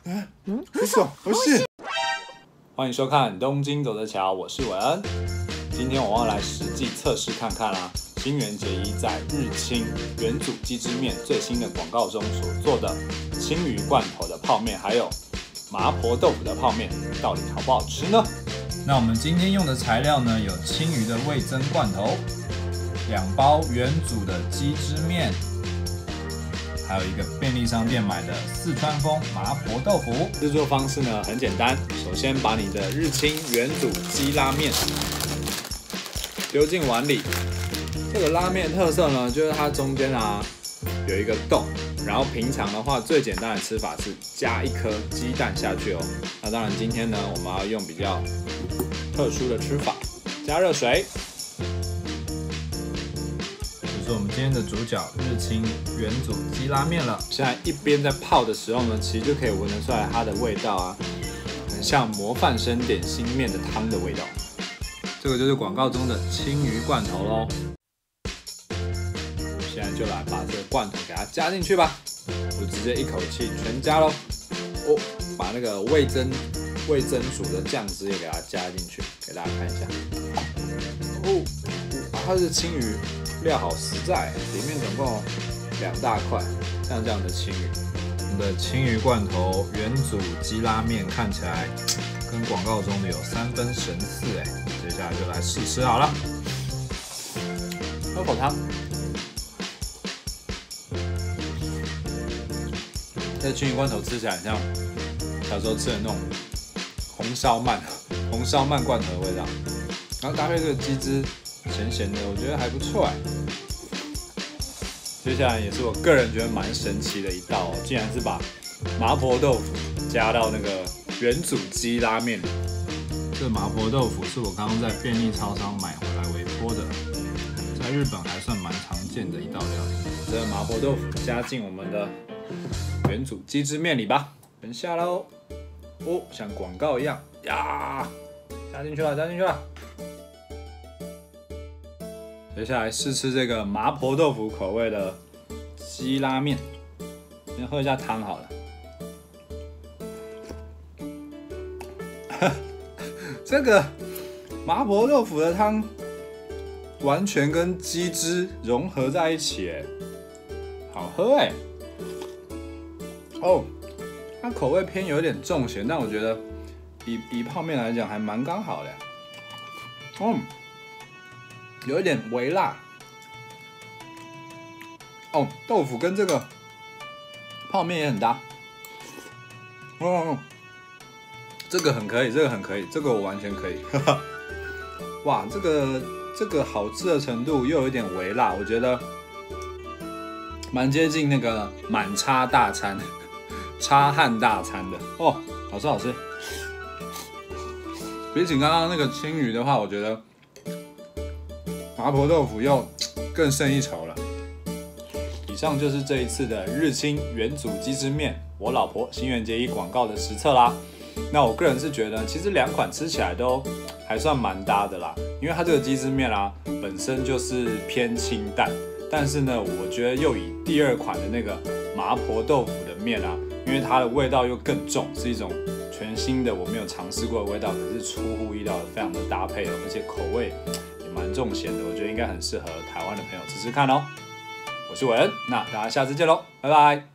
不是，不是。欢迎收看《东京走着瞧》，我是韦恩。今天我要来实际测试看看啦，新垣结衣在日清元祖鸡汁面最新的广告中所做的青鱼罐头的泡面，还有麻婆豆腐的泡面，到底好不好吃呢？那我们今天用的材料呢，有青鱼的味噌罐头，2包元祖的鸡汁面。还有一个便利商店买的四川风麻婆豆腐。制作方式呢很简单，首先把你的日清元祖鸡拉面丢进碗里。这个拉面特色呢，就是它中间有一个洞，然后平常的话最简单的吃法是加1颗鸡蛋下去哦。那当然今天呢，我们要用比较特殊的吃法，加热水。是我们今天的主角日清元祖鸡拉面了。现在一边在泡的时候呢，其实就可以闻得出来它的味道很像模范生点心面的汤的味道。这个就是广告中的青鱼罐头咯。现在就来把这个罐头给它加进去吧，我直接一口气全加咯。把那个味噌煮的酱汁也给它加进去，给大家看一下。它是青鱼。料好实在，里面总共2大块，像这样的青鱼。我们的青鱼罐头元祖鸡拉面看起来跟广告中的有3分神似哎。接下来就来试吃好了，喝口汤。这青鱼罐头吃起来很像小时候吃的那种红烧鳗罐头的味道，然后搭配这个鸡汁。咸咸的，我觉得还不错哎。接下来也是我个人觉得蛮神奇的一道竟然是把麻婆豆腐加到那个元祖鸡拉面里。这麻婆豆腐是我刚刚在便利超商买回来微波的，在日本还算蛮常见的一道料理。这个麻婆豆腐加进我们的元祖鸡汁面里吧，等下喽。像广告一样呀，加进去了，加进去了。接下来试吃这个麻婆豆腐口味的鸡拉面，先喝一下汤好了。这个麻婆豆腐的汤完全跟鸡汁融合在一起，好喝哎！它口味偏有点重咸，但我觉得以泡面来讲还蛮刚好的。有一点微辣豆腐跟这个泡面也很搭这个很可以，这个很可以，这个我完全可以哇，这个好吃的程度又有一点微辣，我觉得蛮接近那个满叉大餐叉汉大餐的好吃好吃。比起刚刚那个青鱼的话，我觉得麻婆豆腐又更胜一筹了。以上就是这一次的日清元祖鸡汁面，我老婆新垣结衣广告的实测啦。那我个人是觉得，其实2款吃起来都还算蛮搭的啦，因为它这个鸡汁面本身就是偏清淡，但是呢，我觉得又以第2款的那个麻婆豆腐的面因为它的味道又更重，是一种全新的我没有尝试过的味道，可是出乎意料的非常的搭配而且口味蛮重咸的，我觉得应该很适合台湾的朋友吃吃看哦。我是韦恩，那大家下次见喽，拜拜。